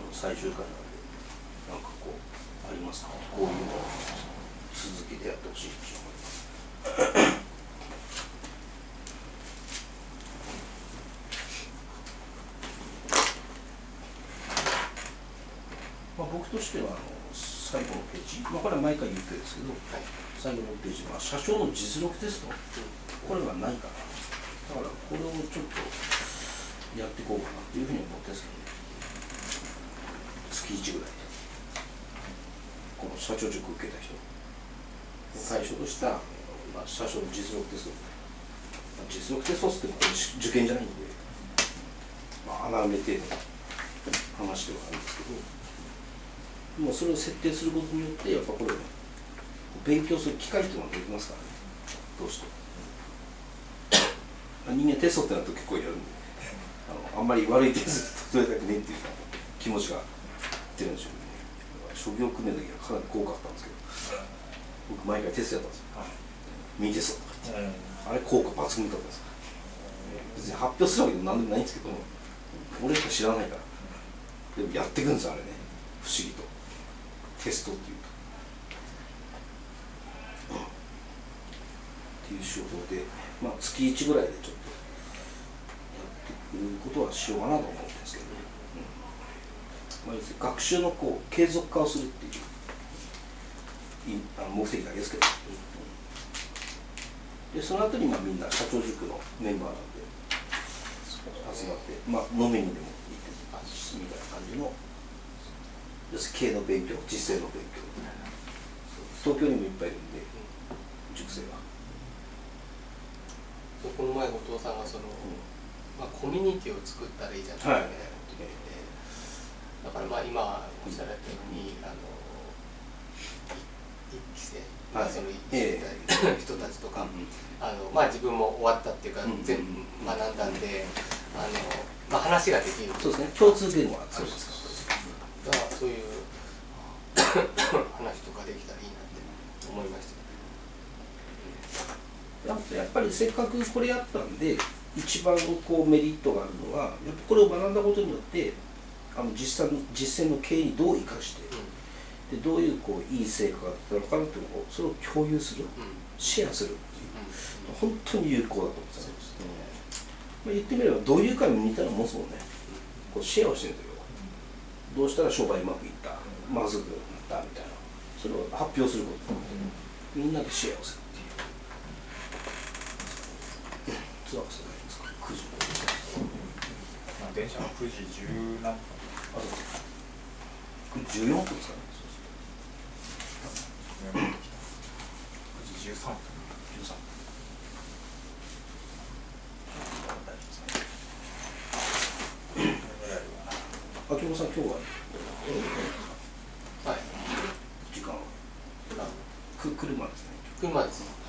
最終回なんかこうありますか？こういうのを続けてやってほしいっていう僕としては最後のページ、これは毎回言ってるんですけど、最後のページは社長の実力テスト、これがないかな。だからこれをちょっとやっていこうかなというふうに思ってるんですけどね。月1ぐらいでこの社長塾受けた人を対象とした、社長の実力テスト、実力テストって受験じゃないんで、穴埋め程度の話ではあるんですけど、もうそれを設定することによってやっぱこれ勉強する機会っていうのができますからね。どうして人間テストってなると結構やるんで、あんまり悪いテスト取れたくねえっていう気持ちが出るんでしょうね。諸行訓練の時はかなり効果あったんですけど、僕毎回テストやったんですよ、ミニテストとか言って、あれ効果抜群だったんですよ。別に発表するわけでも何でもないんですけど、俺しか知らないからでもやっていくんですよ、あれね。不思議とテストっていうと、っていう手法で、月1ぐらいでちょっとやってくることはしようかなと思うんですけどね。学習の継続化をするっていう目的だけですけど、でその後にみんな社長塾のメンバーなんで集まって、飲みにでも行ってみたいな感じの経営の勉強、実践の勉強、東京にもいっぱいいるんで、塾生は。 この前後藤さんがコミュニティを作ったらいいじゃないかみたいなことで、だから今おっしゃられたように1期生、その人たちとか、自分も終わったっていうか全部学んだんで、話ができる。 そうですね。共通言語がありますから。 そういう話とかできたらいいなって思いました。 やっぱりせっかくこれやったんで、一番メリットがあるのは、やっぱこれを学んだことによって実践の経営にどう生かして、でどういういい成果があったのかなっていうのをそれを共有する、シェアするっていう、本当に有効だと思うんですよね。言ってみれば同友会も似たようなもんですもんね。シェアをしてるんですよ。どうしたら商売うまくいった、まずくなったみたいな、それを発表すること、みんなでシェアをするっていう。ツアーですか9時。 電車は9時10何分。 9時14分ですかね。 9時13分。 秋元さん、今日は時間は車ですね。 車です。はい。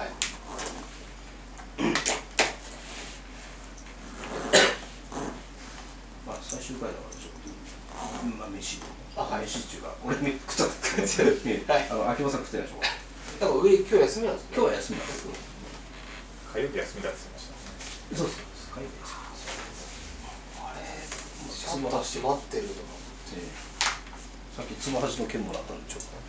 最終回だからちょっと飯っていうか、俺食っちゃったって感じで、秋元さん食ってないでしょ。 だから今日休みなんですね。 今日は休みなんです。 火曜日休みだって言ってました。 そうです。火曜日休み。 シャッター閉まってるとか、 さっきつばはちの件もらったんでちょっと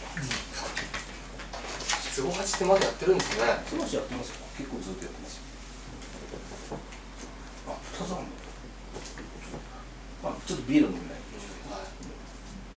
つばはちってまだやってるんですね。 つばはちやってますよ。結構ずっとやってますよ。2つあるの。ちょっとビール飲みない